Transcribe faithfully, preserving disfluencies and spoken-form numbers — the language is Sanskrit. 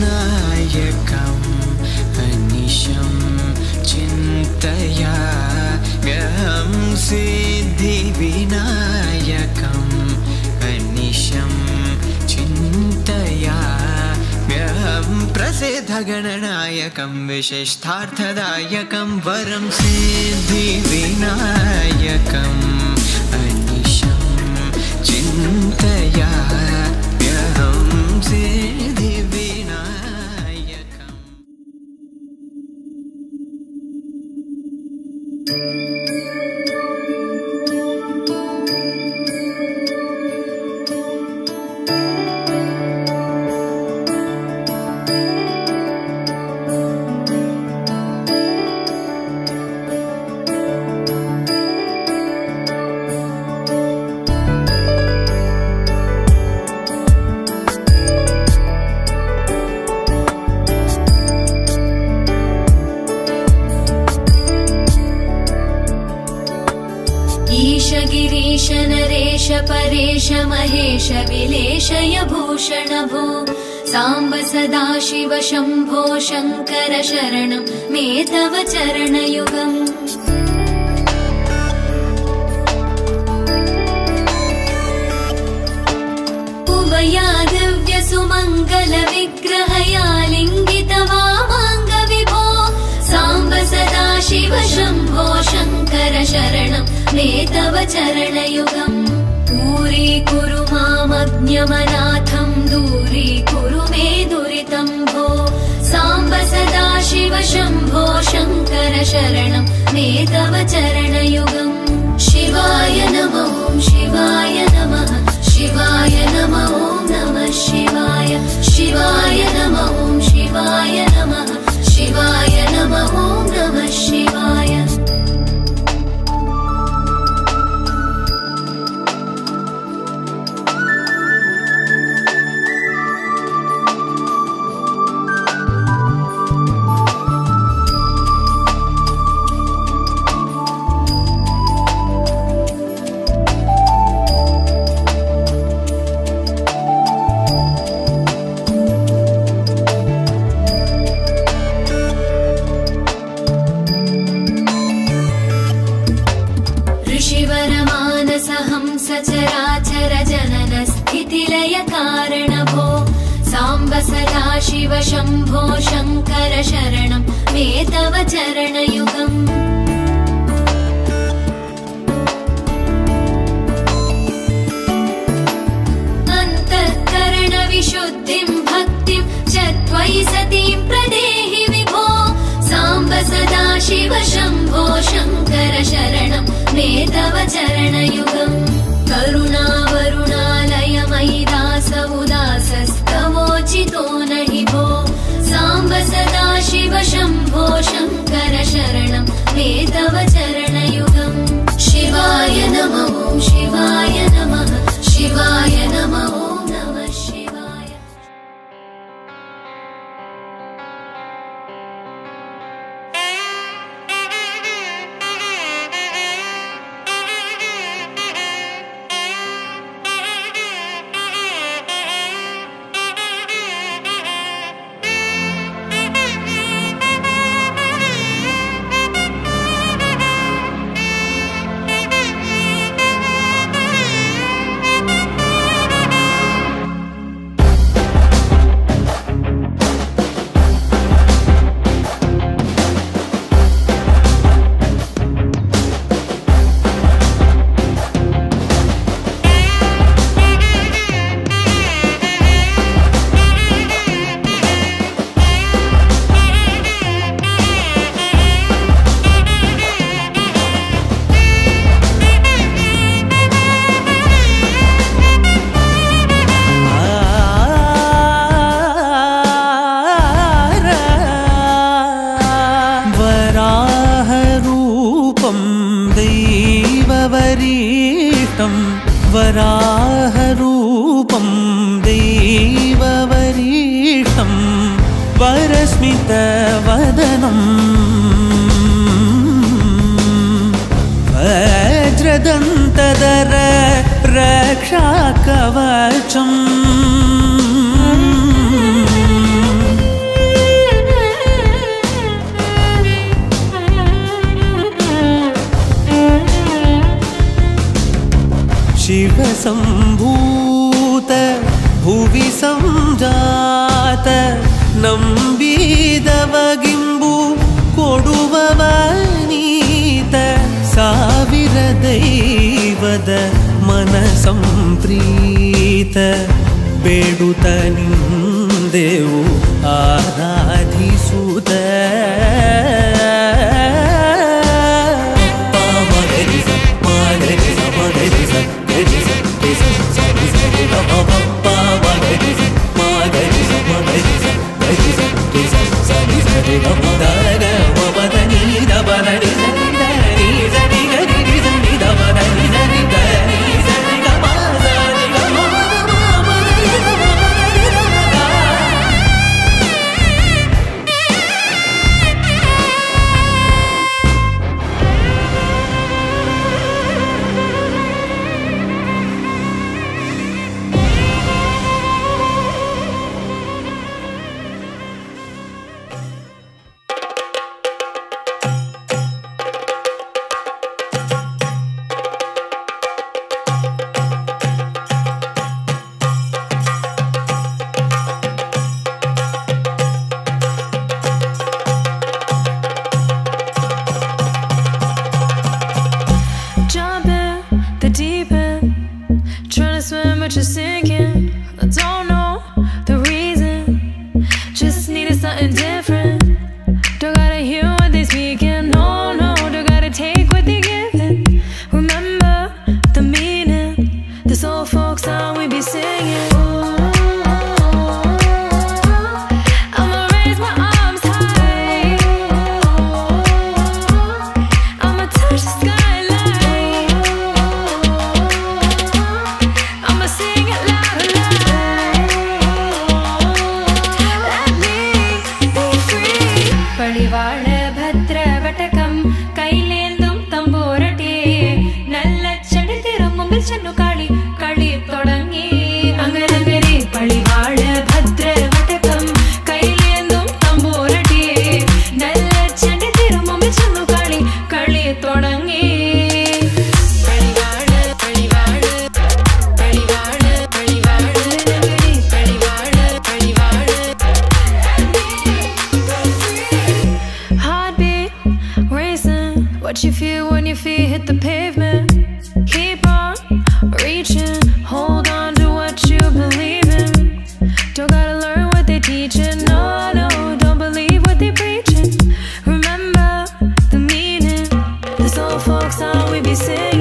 सिद्धिविनायकम् अनिशं चिन्तया गहं सिद्धिविनायकम् अनिशं चिन्तया गहं प्रसिद्धगणनायकं विशिष्टार्थदायकं वरं सिद्धिविनायकम् अनिशं चिन्तया गहं सिद्धिविनायकम्। गिरीश नरेश परेश महेश विलेशय भूषण भो सांब सदाशिव शंभो शंकर शरणं मे तव चरणयुगम्। उमया दिव्य सुमंगल विग्रहया लिंगित वामांग विभो सांब सदाशिव शंभो शंकर शरणं मे तव चरणयुगम्। दूरीकुरु मामज्ञमनाथं दूरीकुरु मे दुरितं भो सांब सदाशिव शंभो शंकर शरणं मे तव चरणयुगम्। शिवाय नमः शिवाय नमः शिवाय नमः नमः शिवाय शिवाय नमः शिवाय नमः शिवाय नमः नमः शिवाय। सचराचर जनन स्थितिलय कारण भो सांब सदाशिव शंभो शंकर शरणं मे तव चरणयुगम्। अन्तःकरण विशुद्धिं भक्तिं च त्वयि सतीं प्रदेहि विभो सांब सदाशिव शंभो शंकर शरणं मे तव चरणयुगम्। करुणावरुणालय मयि दास उदासस्तवोचितो नहि भो सांब सदाशिव शंभो शंकर शरणं मे तव चरणयुगम्। शिवाय नमः शिवाय नमः शिवाय नमः नमः शिवाय। वराहरूपं दैववरीष्टं वरस्मितवदनं वज्रदन्तधर रक्षाकवचम् सम्भूत भुवि संजात नंबिदवगिंबु कोडुववनीत ಸಾವಿರ ದೈವದ मन Sampreet ಬೇಡುತ್ತ ನಿಂದೆವು ಆರಾಧಿಸುತ್ತ Just sinking, I don't know the reason. Just needed something different. Don't gotta hear what they speaking. No, no, don't gotta take what they giving. Remember the meaning. This old folk song we be singing. I'ma raise my arms high. I'ma touch the skyline. I'ma sing it loud and loud. Let me be free. Palivaal bhadra vatakam kailendum tamborate nalla chadithirumbul channu kali kali thodangi angarangare palivaal bhadra vatakam kailendum tamborate nalla chadithirumbul channu kali kali thodangi palivaal palivaal palivaal palivaal palivaal palivaal heartbeat racing. What you feel when your feet hit the pavement? Keep on reaching, hold on to what you believe in. Don't gotta learn what they teaching. No, no, don't believe what they preaching. Remember the meaning. This old folk song we be singing.